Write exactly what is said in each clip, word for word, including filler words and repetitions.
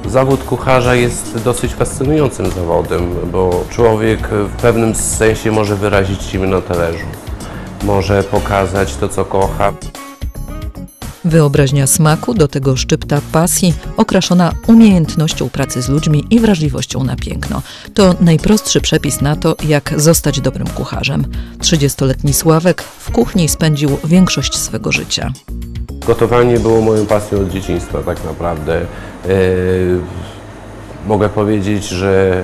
Zawód kucharza jest dosyć fascynującym zawodem, bo człowiek w pewnym sensie może wyrazić siebie na talerzu. Może pokazać to, co kocha. Wyobraźnia smaku, do tego szczypta pasji, okraszona umiejętnością pracy z ludźmi i wrażliwością na piękno. To najprostszy przepis na to, jak zostać dobrym kucharzem. trzydziestoletni Sławek w kuchni spędził większość swego życia. Gotowanie było moją pasją od dzieciństwa tak naprawdę. Yy, mogę powiedzieć, że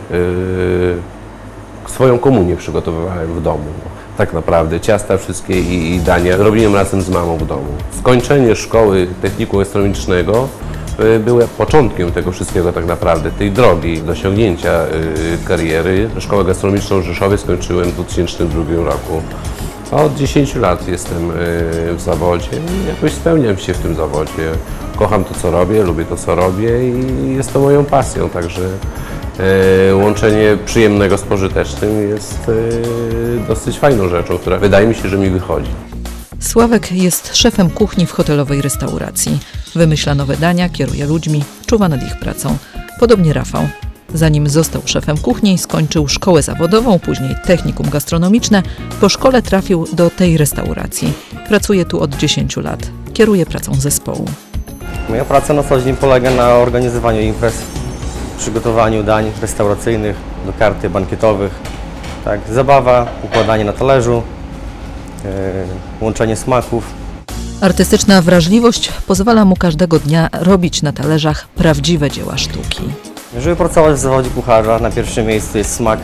yy, swoją komunię przygotowywałem w domu. Tak naprawdę ciasta wszystkie i, i dania robiłem razem z mamą w domu. Skończenie szkoły technikum gastronomicznego y, było początkiem tego wszystkiego tak naprawdę, tej drogi do osiągnięcia y, kariery. Szkołę gastronomiczną w Rzeszowie skończyłem w dwa tysiące drugim roku. A od dziesięciu lat jestem y, w zawodzie i jakoś spełniam się w tym zawodzie. Kocham to, co robię, lubię to, co robię i jest to moją pasją, także y, łączenie przyjemnego z pożytecznym jest y, dosyć fajną rzeczą, która wydaje mi się, że mi wychodzi. Sławek jest szefem kuchni w hotelowej restauracji. Wymyśla nowe dania, kieruje ludźmi, czuwa nad ich pracą. Podobnie Rafał. Zanim został szefem kuchni, skończył szkołę zawodową, później technikum gastronomiczne. Po szkole trafił do tej restauracji. Pracuje tu od dziesięciu lat. Kieruje pracą zespołu. Moja praca na co dzień polega na organizowaniu imprez, przygotowaniu dań restauracyjnych do karty bankietowych. Tak, zabawa, układanie na talerzu, yy, łączenie smaków. Artystyczna wrażliwość pozwala mu każdego dnia robić na talerzach prawdziwe dzieła sztuki. Żeby pracować w zawodzie kucharza, na pierwszym miejscu jest smak.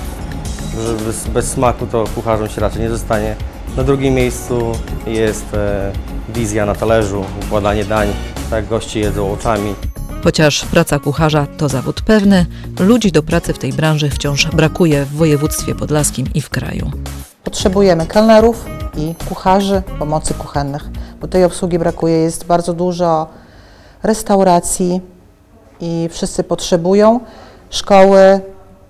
Że bez, bez smaku to kucharzem się raczej nie zostanie. Na drugim miejscu jest e, wizja na talerzu, układanie dań, tak goście jedzą oczami. Chociaż praca kucharza to zawód pewny, ludzi do pracy w tej branży wciąż brakuje w województwie podlaskim i w kraju. Potrzebujemy kelnerów i kucharzy, pomocy kuchennych, bo tej obsługi brakuje. Jest bardzo dużo restauracji i wszyscy potrzebują. Szkoły,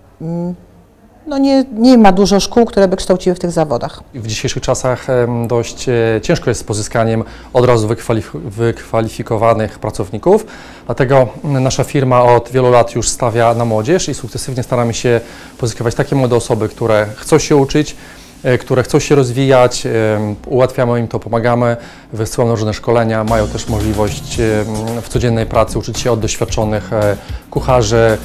no nie, nie ma dużo szkół, które by kształciły w tych zawodach. W dzisiejszych czasach dość ciężko jest z pozyskaniem od razu wykwalif- wykwalifikowanych pracowników, dlatego nasza firma od wielu lat już stawia na młodzież i sukcesywnie staramy się pozyskiwać takie młode osoby, które chcą się uczyć, które chcą się rozwijać, ułatwiamy im to, pomagamy, wysyłamy różne szkolenia, mają też możliwość w codziennej pracy uczyć się od doświadczonych kucharzy,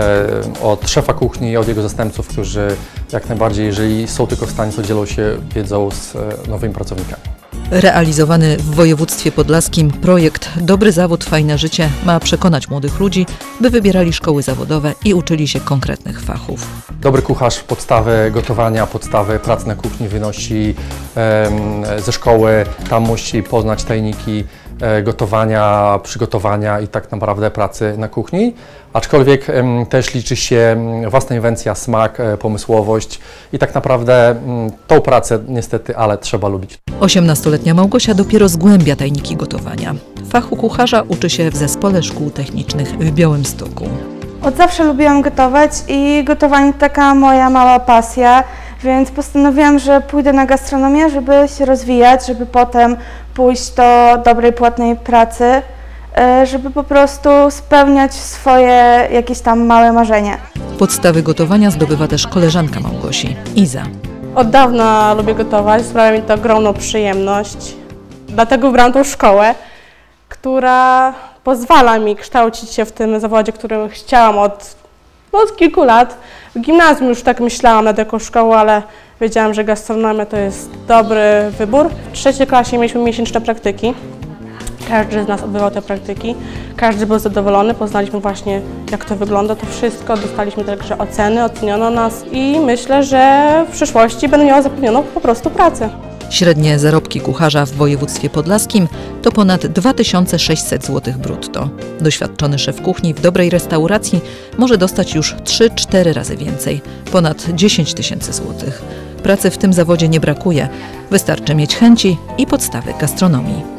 od szefa kuchni, od jego zastępców, którzy jak najbardziej, jeżeli są tylko w stanie, to dzielą się wiedzą z nowymi pracownikami. Realizowany w województwie podlaskim projekt Dobry zawód, fajne życie ma przekonać młodych ludzi, by wybierali szkoły zawodowe i uczyli się konkretnych fachów. Dobry kucharz podstawy gotowania, podstawy pracy na kuchni wynosi um, ze szkoły, tam musi poznać tajniki e, gotowania, przygotowania i tak naprawdę pracy na kuchni. Aczkolwiek um, też liczy się własna inwencja, smak, e, pomysłowość i tak naprawdę um, tą pracę niestety, ale trzeba lubić. osiemnastoletnia Małgosia dopiero zgłębia tajniki gotowania. Fachu kucharza uczy się w Zespole Szkół Technicznych w Białymstoku. Od zawsze lubiłam gotować i gotowanie to taka moja mała pasja, więc postanowiłam, że pójdę na gastronomię, żeby się rozwijać, żeby potem pójść do dobrej, płatnej pracy, żeby po prostu spełniać swoje jakieś tam małe marzenia. Podstawy gotowania zdobywa też koleżanka Małgosi, Iza. Od dawna lubię gotować, sprawia mi to ogromną przyjemność. Dlatego wybrałam tą szkołę, która pozwala mi kształcić się w tym zawodzie, którym chciałam od, no, od kilku lat. W gimnazjum już tak myślałam nad jaką szkołą, ale wiedziałam, że gastronomia to jest dobry wybór. W trzeciej klasie mieliśmy miesięczne praktyki. Każdy z nas odbywał te praktyki, każdy był zadowolony, poznaliśmy właśnie jak to wygląda, to wszystko, dostaliśmy także oceny, oceniono nas i myślę, że w przyszłości będę miała zapewnioną po prostu pracę. Średnie zarobki kucharza w województwie podlaskim to ponad dwa tysiące sześćset złotych brutto. Doświadczony szef kuchni w dobrej restauracji może dostać już trzy cztery razy więcej, ponad dziesięć tysięcy złotych. Pracy w tym zawodzie nie brakuje, wystarczy mieć chęci i podstawy gastronomii.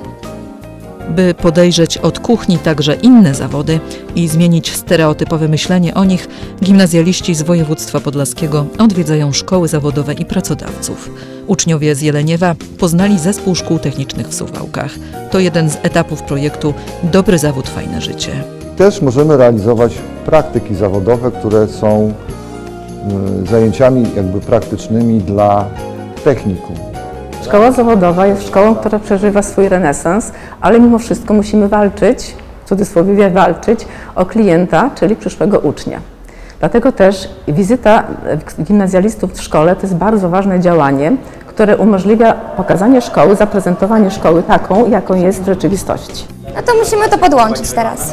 By podejrzeć od kuchni także inne zawody i zmienić stereotypowe myślenie o nich, gimnazjaliści z województwa podlaskiego odwiedzają szkoły zawodowe i pracodawców. Uczniowie z Jeleniewa poznali Zespół Szkół Technicznych w Suwałkach. To jeden z etapów projektu Dobry zawód, fajne życie. też możemy realizować praktyki zawodowe, które są y, zajęciami jakby praktycznymi dla technikum. Szkoła zawodowa jest szkołą, która przeżywa swój renesans, ale mimo wszystko musimy walczyć, w cudzysłowie walczyć, o klienta, czyli przyszłego ucznia. Dlatego też wizyta gimnazjalistów w szkole to jest bardzo ważne działanie, które umożliwia pokazanie szkoły, zaprezentowanie szkoły taką, jaką jest w rzeczywistości. No to musimy to podłączyć teraz.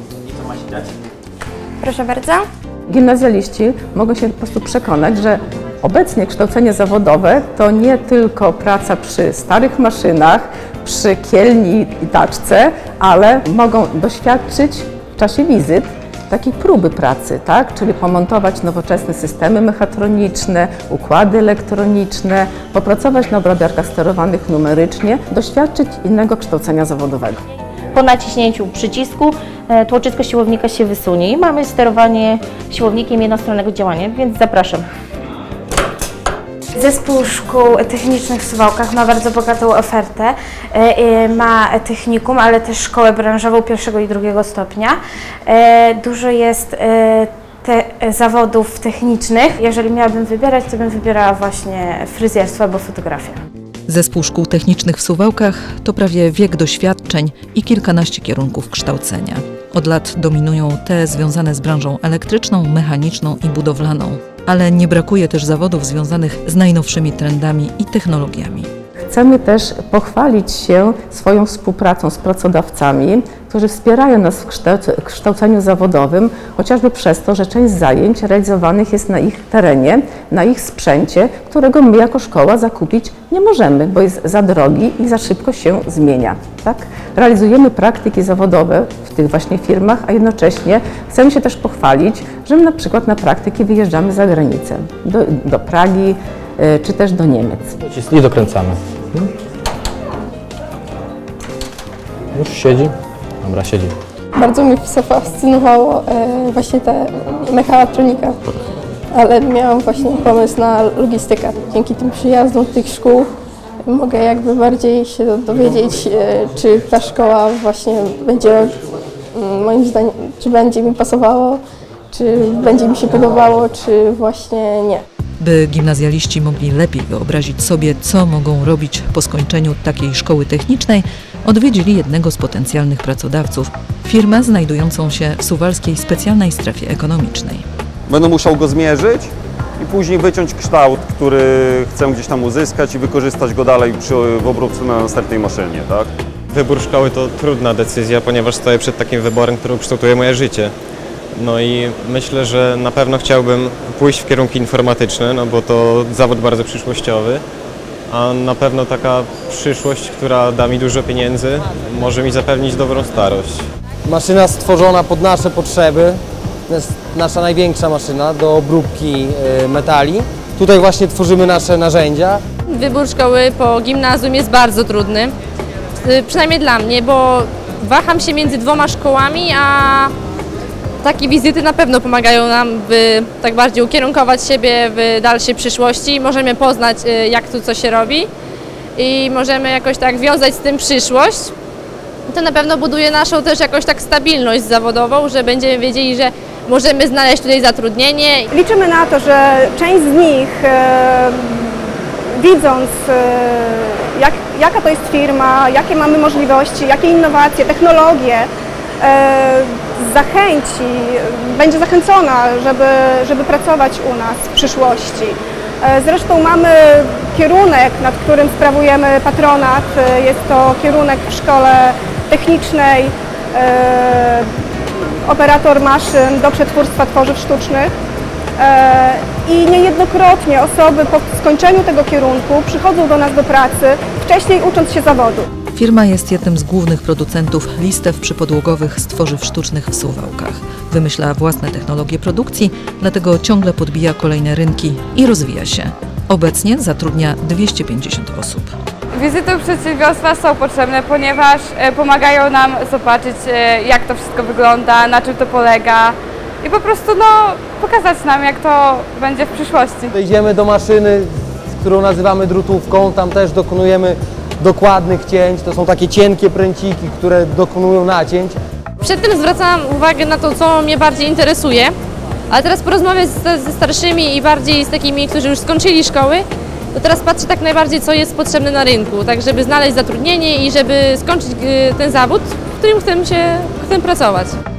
Proszę bardzo. Gimnazjaliści mogą się po prostu przekonać, że obecnie kształcenie zawodowe to nie tylko praca przy starych maszynach, przy kielni i taczce, ale mogą doświadczyć w czasie wizyt takiej próby pracy, tak? Czyli pomontować nowoczesne systemy mechatroniczne, układy elektroniczne, popracować na obrabiarkach sterowanych numerycznie, doświadczyć innego kształcenia zawodowego. Po naciśnięciu przycisku tłoczysko siłownika się wysunie i mamy sterowanie siłownikiem jednostronnego działania, więc zapraszam. Zespół Szkół Technicznych w Suwałkach ma bardzo bogatą ofertę. Ma technikum, ale też szkołę branżową pierwszego i drugiego stopnia. Dużo jest te zawodów technicznych. Jeżeli miałabym wybierać, to bym wybierała właśnie fryzjerstwo albo fotografię. Zespół Szkół Technicznych w Suwałkach to prawie wiek doświadczeń i kilkanaście kierunków kształcenia. Od lat dominują te związane z branżą elektryczną, mechaniczną i budowlaną. Ale nie brakuje też zawodów związanych z najnowszymi trendami i technologiami. Chcemy też pochwalić się swoją współpracą z pracodawcami, którzy wspierają nas w kształceniu zawodowym, chociażby przez to, że część zajęć realizowanych jest na ich terenie, na ich sprzęcie, którego my jako szkoła zakupić nie możemy, bo jest za drogi i za szybko się zmienia. Tak? Realizujemy praktyki zawodowe w tych właśnie firmach, a jednocześnie chcemy się też pochwalić, że my na przykład na praktyki wyjeżdżamy za granicę, do, do Pragi y, czy też do Niemiec. I dokręcamy. Już siedzi. Dobra, siedzi. Bardzo mnie zafascynowało e, właśnie ta mechatronika, ale miałam właśnie pomysł na logistykę. Dzięki tym przyjazdom tych szkół mogę jakby bardziej się dowiedzieć, e, czy ta szkoła właśnie będzie, m, moim zdaniem, czy będzie mi pasowało, czy będzie mi się podobało, czy właśnie nie. By gimnazjaliści mogli lepiej wyobrazić sobie, co mogą robić po skończeniu takiej szkoły technicznej, odwiedzili jednego z potencjalnych pracodawców, firmę znajdującą się w suwalskiej specjalnej strefie ekonomicznej. Będę musiał go zmierzyć i później wyciąć kształt, który chcę gdzieś tam uzyskać i wykorzystać go dalej przy, w obróbce na następnej maszynie, tak? Wybór szkoły to trudna decyzja, ponieważ stoję przed takim wyborem, który kształtuje moje życie. No i myślę, że na pewno chciałbym pójść w kierunki informatyczne, no bo to zawód bardzo przyszłościowy, a na pewno taka przyszłość, która da mi dużo pieniędzy, może mi zapewnić dobrą starość. Maszyna stworzona pod nasze potrzeby, to jest nasza największa maszyna do obróbki metali. Tutaj właśnie tworzymy nasze narzędzia. Wybór szkoły po gimnazjum jest bardzo trudny, przynajmniej dla mnie, bo waham się między dwoma szkołami, a takie wizyty na pewno pomagają nam, by tak bardziej ukierunkować siebie w dalszej przyszłości. Możemy poznać, jak tu co się robi i możemy jakoś tak wiązać z tym przyszłość. To na pewno buduje naszą też jakoś tak stabilność zawodową, że będziemy wiedzieli, że możemy znaleźć tutaj zatrudnienie. Liczymy na to, że część z nich, e, widząc e, jak, jaka to jest firma, jakie mamy możliwości, jakie innowacje, technologie, e, zachęci, będzie zachęcona, żeby, żeby pracować u nas w przyszłości. Zresztą mamy kierunek, nad którym sprawujemy patronat. Jest to kierunek w szkole technicznej, e, operator maszyn do przetwórstwa tworzyw sztucznych. E, I niejednokrotnie osoby po skończeniu tego kierunku przychodzą do nas do pracy, wcześniej ucząc się zawodu. Firma jest jednym z głównych producentów listew przypodłogowych z tworzyw sztucznych w Suwałkach. Wymyśla własne technologie produkcji, dlatego ciągle podbija kolejne rynki i rozwija się. Obecnie zatrudnia dwieście pięćdziesiąt osób. Wizyty u przedsiębiorstwa są potrzebne, ponieważ pomagają nam zobaczyć, jak to wszystko wygląda, na czym to polega i po prostu no, pokazać nam, jak to będzie w przyszłości. Idziemy do maszyny, którą nazywamy drutówką, tam też dokonujemy dokładnych cięć. To są takie cienkie pręciki, które dokonują nacięć. Przedtem zwracałam uwagę na to, co mnie bardziej interesuje, ale teraz porozmawiać ze, ze starszymi i bardziej z takimi, którzy już skończyli szkoły, to teraz patrzę tak najbardziej, co jest potrzebne na rynku, tak żeby znaleźć zatrudnienie i żeby skończyć ten zawód, w którym chcę, się, chcę pracować.